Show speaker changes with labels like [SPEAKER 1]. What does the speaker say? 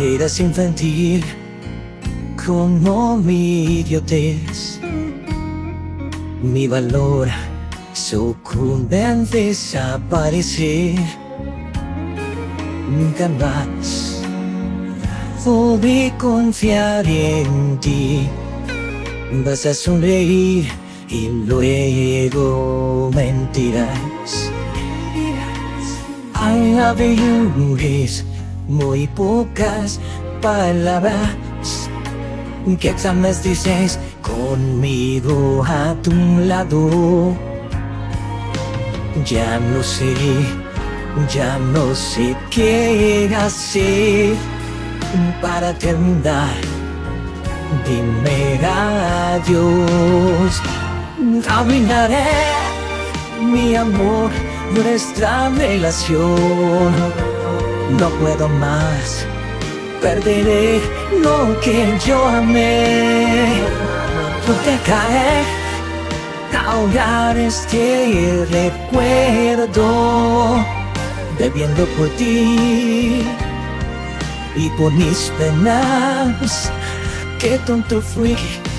[SPEAKER 1] Eras infantil como mi idiotez. Mi valor sucumbe al desaparecer. Nunca más podré confiar en ti. Vas a sonreír y luego mentirás. I love you es muy pocas palabras que jamás dices conmigo a tu lado. Ya no sé qué hacer para terminar. Dime adiós. Arruinaré, mi amor, nuestra relación. No puedo más, perderé lo que yo amé. No te caer, ahogar este recuerdo, bebiendo por ti y por mis penas. Qué tonto fui